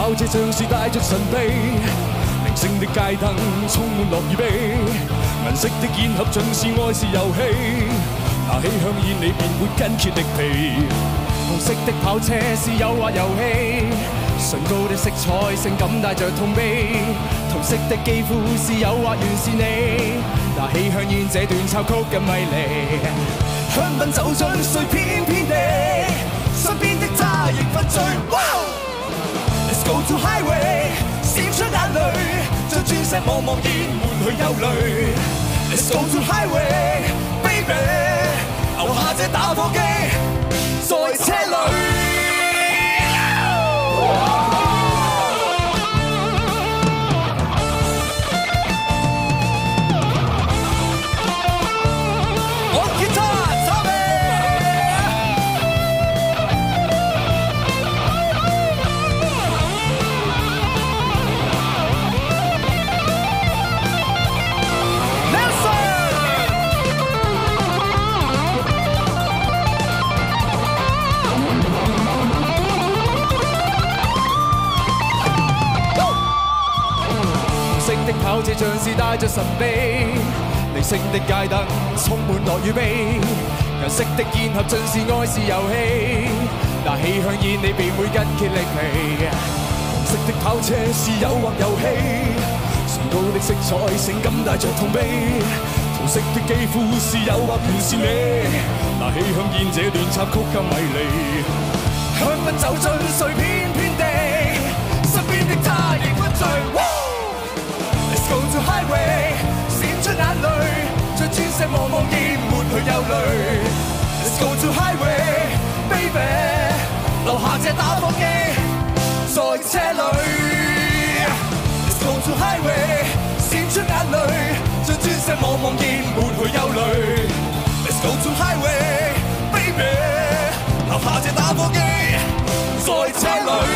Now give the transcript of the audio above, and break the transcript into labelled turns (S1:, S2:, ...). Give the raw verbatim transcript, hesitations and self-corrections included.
S1: 跑車像是帶着神秘，靈性的街燈充滿樂與悲，銀色的煙盒像是愛是遊戲，拿起香煙你便會筋竭力疲。紅色的跑車是誘惑遊戲，唇膏的色彩性感帶着痛悲，同色的肌膚是誘惑原是你，拿起香煙這段插曲嘅迷離，香檳酒樽碎片片地，身邊的他亦犯罪。Let's go to highway， 閃出眼淚，將鑽石茫茫然換去憂慮。Let's go to highway，baby， 留下這打火機在車裏。的跑車像是帶着神秘，離星的街燈充滿樂與悲，銀色的煙盒盡是愛是遊戲，拿起香煙你便會筋竭力疲。紅色的跑車是誘惑遊戲，唇膏的色彩性感帶着痛悲，同色的肌膚是誘惑原是你，拿起香煙這段插曲更迷離，香檳酒樽碎片片地，身邊的他亦不醉。Let's go to highway， 閃出眼淚，將鑽石茫茫然抹去憂慮。Let's go to highway，baby， 留下這打火機在車裏。Let's go to highway， 閃出眼淚，將鑽石茫茫然抹去憂慮。Let's go to highway，baby， 留下這打火機在車裏。